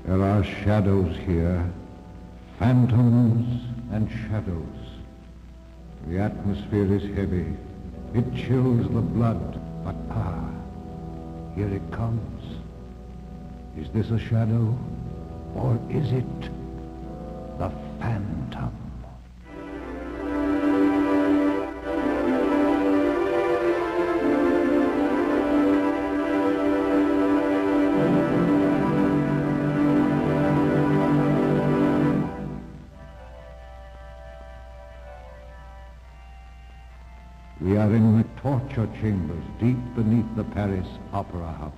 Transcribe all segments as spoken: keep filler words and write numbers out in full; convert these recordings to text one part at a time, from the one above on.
There are shadows here, phantoms and shadows. The atmosphere is heavy. It chills the blood. But ah, here it comes. Is this a shadow, or is it the phantom? We are in the torture chambers deep beneath the Paris Opera House.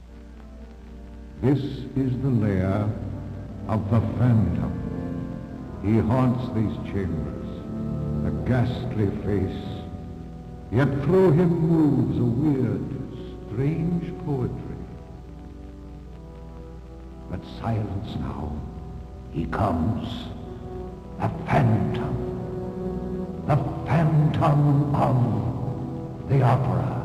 This is the lair of the Phantom. He haunts these chambers, a ghastly face, yet through him moves a weird, strange poetry. But silence now. He comes, the Phantom. The Phantom of the Opera.